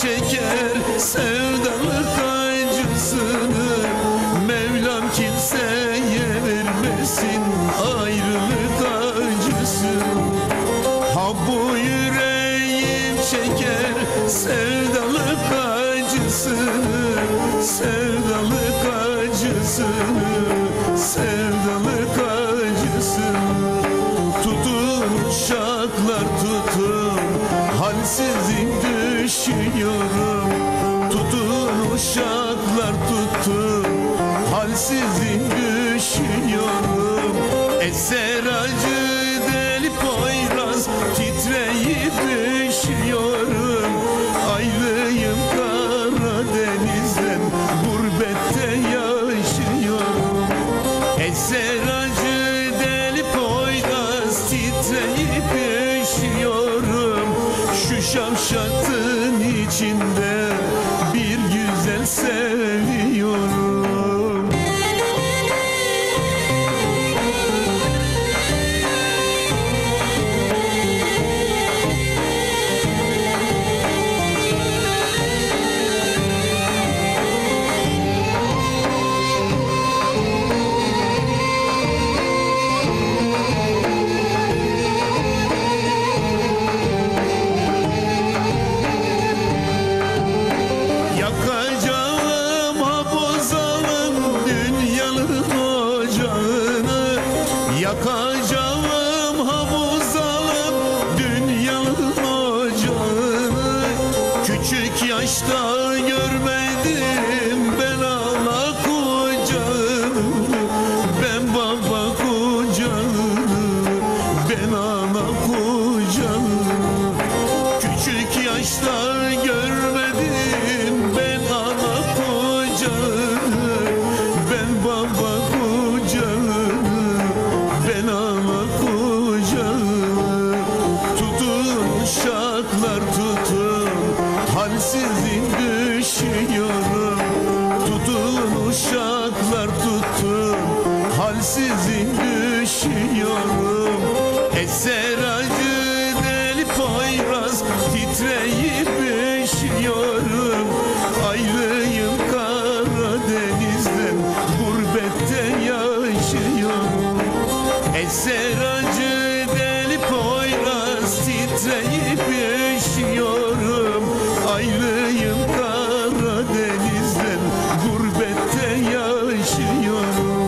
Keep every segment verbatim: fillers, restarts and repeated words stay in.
çeker sevdalık acısını. Mevlam kimseye vermesin ayrılık acısını. Ha bu yüreğim çeker sevdalık acısını, sevdalık acısını, sevdalık acısını. Tutun uşaklar tutun, halsizim düşüyorum. Tutun uşaklar tutun, halsizim düşüyorum. Eser acı deli poyraz, titreyip düşüyorum. Aylıyım Karadeniz'den, gurbette yaşıyorum. Eser acı deli poyraz, titreyip düşüyorum. Şu şavşatın içinde bir güzel seviyorum. Yakacağım ha bozalım dünyanın ocağını. Yakacağım ha bozalım dünyanın ocağını. Küçük yaşta görmedim ben ana kucağını, ben baba kucağını, ben ana kucağını. Küçük yaşta görmedim ben ana kucağını, ben baba kucağını, ben ana kucağını. Tutun uşaklar tutun, halsizim düşüyorum. Tutun uşaklar tutun, halsizim düşüyorum. Eser acı deli poyraz, titreyip düşüyorum. Aylıyım Karadeniz'den, gurbette yaşıyorum. Eser acı deli poyraz, titreyip düşüyorum. Aylıyım Karadeniz'den, gurbette yaşıyorum.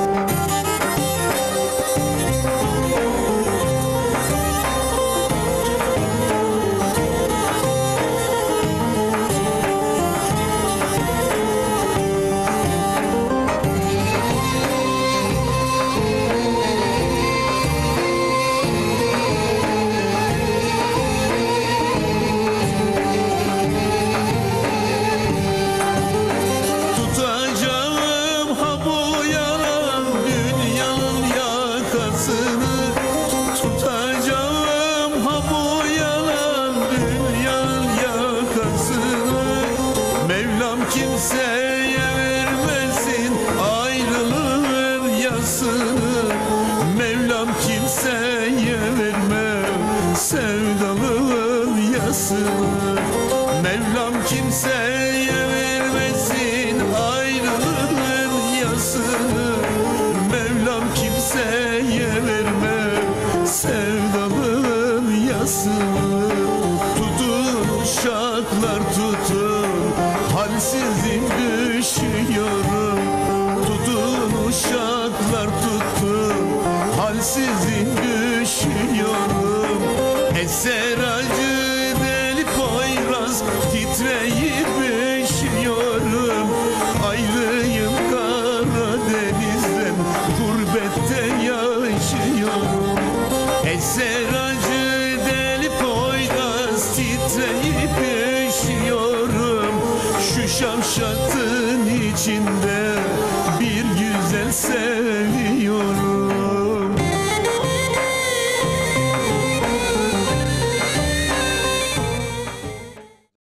Tutacağım ha bu yalan dünyanın yakasını. Tutacağım ha bu yalan dünyanın yakasını. Mevlam kimseye vermesin ayrılığın yasını. Mevlam kimseye vermem sevdalığın yasını. Mevlam kimseye vermesin ayrılığın yasını. Mevlam kimseye vermem sevdalığın yasını. Tutun uşaklar tutun, halsizim düşüyorum. Tutun uşaklar tutun, halsizim düşüyorum. Eser acı deli poyraz, titreyip düşüyorum. Ayrıyım Karadeniz'den, gurbette yaşıyorum. Eser acı deli poyraz, titreyip düşüyorum. Şu şavşatın içinde